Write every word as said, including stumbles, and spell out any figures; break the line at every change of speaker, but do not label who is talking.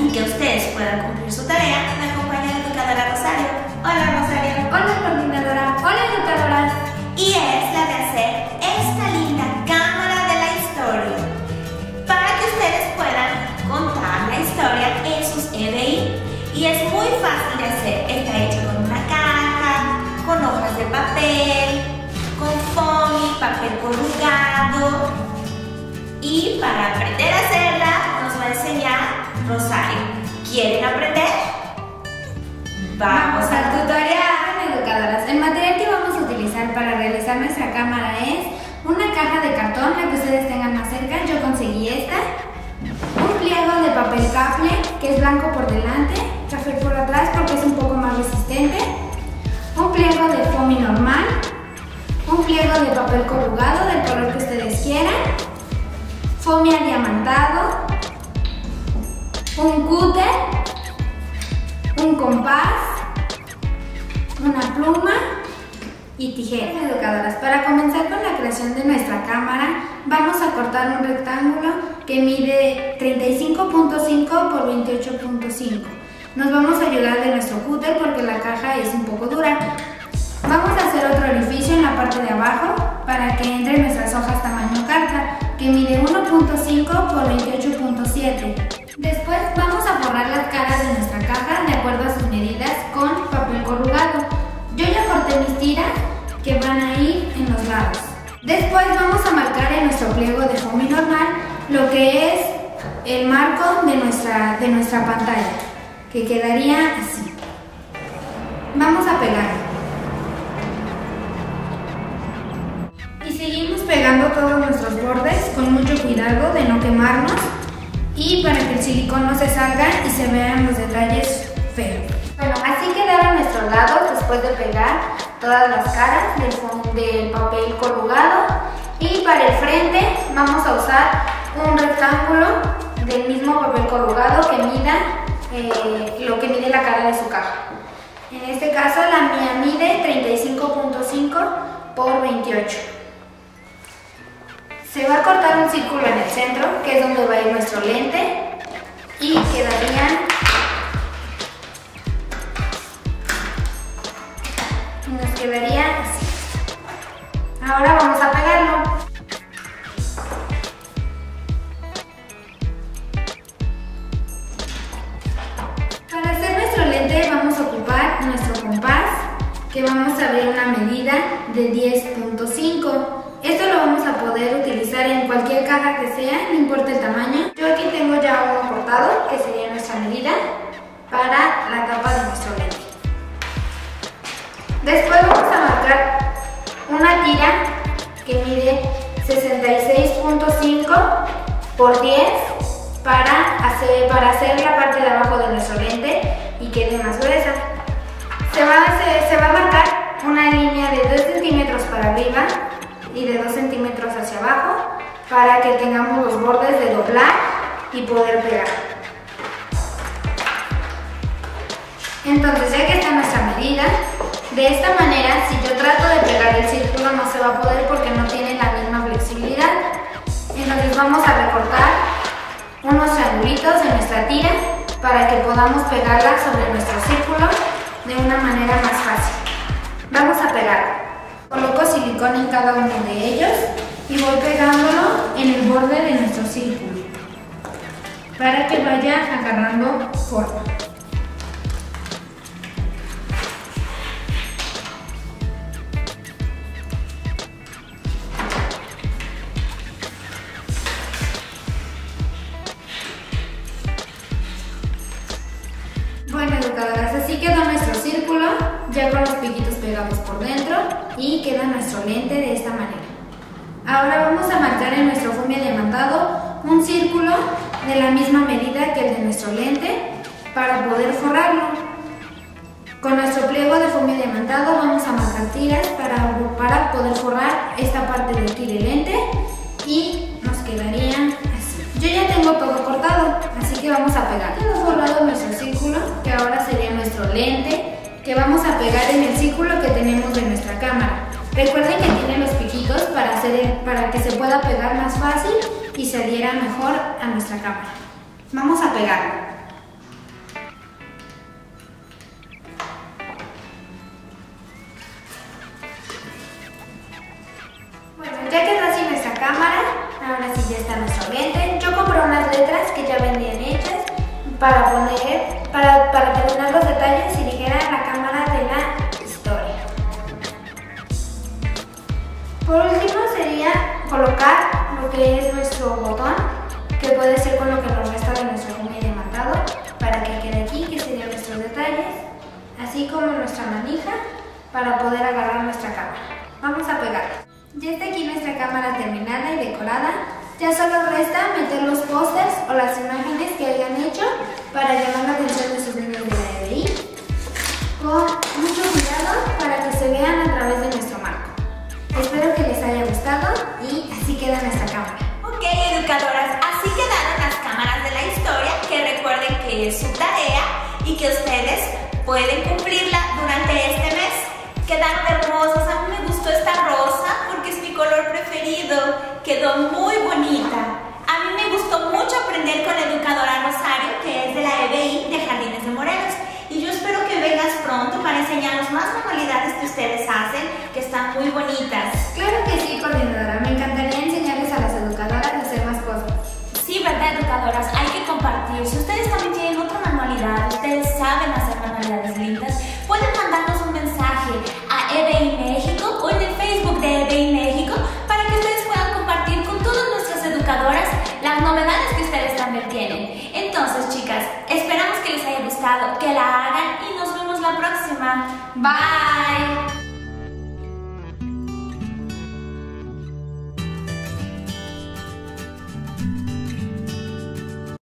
y que ustedes puedan cumplir su tarea, me acompaña la educadora Rosario. Hola Rosario.
Hola coordinadora. Hola educadoras.
Y es la de hacer esta linda cámara de la historia para que ustedes puedan contar la historia en sus E D I. Y es muy fácil de hacer. Está hecho con una caja, con hojas de papel, con foamy, papel corrugado. Y para aprender a hacerla nos va a enseñar Rosario. ¿Quieren aprender?
Vamos al tutorial, educadoras. El material que vamos a utilizar para realizar nuestra cámara es una caja de cartón, la que ustedes tengan más cerca. Yo conseguí esta. Un pliego de papel caple, que es blanco por delante, café por atrás porque es un poco más resistente. Un pliego de foamy normal. Un pliego de papel corrugado del color que ustedes quieran. Foamy adiamantado. Un cúter. Un compás. Una pluma y tijeras. Educadoras, para comenzar con la creación de nuestra cámara, vamos a cortar un rectángulo que mide treinta y cinco punto cinco por veintiocho punto cinco. Nos vamos a ayudar de nuestro cúter porque la caja es un poco dura. Vamos a hacer otro orificio en la parte de abajo para que entren nuestras hojas tamaño carta, que mide uno punto cinco por veintiocho punto siete. Después vamos a forrar las caras de nuestra caja de acuerdo a sus medidas con papel corrugado. Yo ya corté mis tiras que van a ir en los lados. Después vamos a marcar en nuestro pliego de foamy normal lo que es el marco de nuestra, de nuestra pantalla, que quedaría así. Vamos a pegar. Y seguimos pegando todos nuestros bordes con mucho cuidado de no quemarnos y para que el silicón no se salga y se vean los detalles feos. Bueno, así quedaron nuestros lados después de pegar todas las caras del, del papel corrugado. Y para el frente vamos a usar un rectángulo del mismo papel corrugado que mida eh, lo que mide la cara de su caja. En este caso la mía mide treinta y cinco punto cinco por veintiocho. Se va a cortar un círculo en el centro, que es donde va a ir nuestro lente, y quedarían nos quedaría así. Ahora vamos a pegarlo. Para hacer nuestro lente vamos a ocupar nuestro compás, que vamos a ver una medida de diez punto cinco. Esto lo vamos a poder utilizar en cualquier caja que sea, no importa el tamaño. Yo aquí tengo ya uno cortado, que sería nuestra medida para la tapa de nuestro lente. Después vamos a marcar una tira que mide sesenta y seis punto cinco por diez para hacer, para hacer la parte de abajo de nuestro lente y quede más gruesa. Se va, a hacer, se va a marcar una línea de dos centímetros para arriba y de dos centímetros hacia abajo para que tengamos los bordes de doblar y poder pegar. Entonces, ya que está nuestra medida, de esta manera, si yo trato de pegar el círculo no se va a poder porque no tiene la misma flexibilidad. Entonces vamos a recortar unos triangulitos en nuestra tira para que podamos pegarla sobre nuestro círculo de una manera más fácil. Vamos a pegar. Coloco silicón en cada uno de ellos y voy pegándolo en el borde de nuestro círculo para que vaya agarrando forma. Bueno, educadoras, así quedó nuestro círculo, ya con los piquitos pegados por dentro, y queda nuestro lente de esta manera. Ahora vamos a marcar en nuestro foamy adiamantado un círculo de la misma medida que el de nuestro lente para poder forrarlo. Con nuestro pliego de foamy adiamantado vamos a marcar tiras para, para poder forrar esta parte de aquí del lente y nos quedarían así. Yo ya tengo todo cortado, así que vamos a pegar. Ya hemos forrado nuestro círculo, que ahora sería nuestro lente, que vamos a pegar en el círculo que tenemos de nuestra cámara. Recuerden que tiene los piquitos para, hacer el, para que se pueda pegar más fácil y se adhiera mejor a nuestra cámara. Vamos a pegarlo. cámara. Ahora sí ya está nuestro ambiente. Yo compré unas letras que ya vendían hechas para poner, para, para terminar los detalles y dijera la cámara de la historia. Por último sería colocar lo que es nuestro botón, que puede ser con lo que nos resta de nuestro goma de marcado, para que quede aquí, que serían nuestros detalles, así como nuestra manija para poder agarrar nuestra cámara. Vamos a pegarla. Ya está aquí nuestra cámara terminada y decorada. Ya solo resta meter los pósters o las imágenes que hayan hecho para llamar la atención de sus niños de la E B I, con mucho cuidado para que se vean a través de nuestro marco. Espero que les haya gustado y así queda nuestra cámara.
Ok, educadoras, así quedaron las cámaras de la historia, que recuerden que es su tarea y que ustedes pueden cumplirla durante este mes. Quedaron hermosas, a mí me gustó esta rosa porque es mi color preferido, quedó muy bonita. A mí me gustó mucho aprender con la educadora Rosario, que es de la E B I de Jardines de Morelos. Y yo espero que vengas pronto para enseñarnos más manualidades que ustedes hacen, que están muy bonitas.
Claro que sí, coordinadora. Me encantaría enseñarles a las educadoras a hacer más cosas.
Sí, ¿verdad, educadoras? Hay que compartir. Si ustedes también tienen otra manualidad, ustedes saben hacer manualidades lindas, pueden mandarnos un mensaje a E B I México o en el Facebook de E B I México para que ustedes puedan compartir con todas nuestras educadoras las novedades que ustedes también tienen. Entonces, chicas, esperamos que les haya gustado, que la hagan y nos vemos la próxima. Bye.